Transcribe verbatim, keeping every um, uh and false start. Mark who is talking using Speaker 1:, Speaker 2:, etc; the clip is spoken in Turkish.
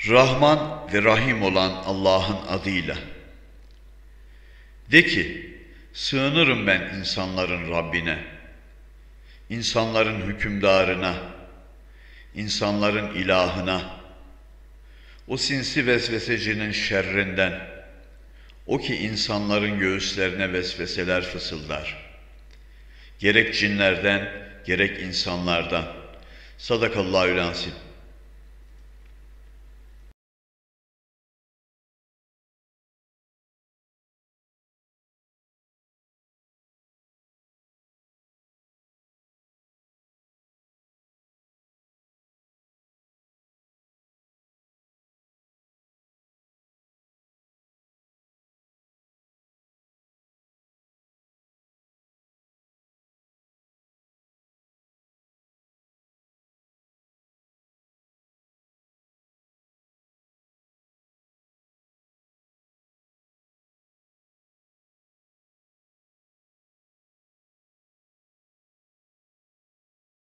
Speaker 1: Rahman ve Rahim olan Allah'ın adıyla. De ki, sığınırım ben insanların Rabbine, insanların hükümdarına, insanların ilahına, o sinsi vesvesecinin şerrinden, o ki insanların göğüslerine vesveseler fısıldar. Gerek cinlerden, gerek insanlardan. Sadakallahü l-azim.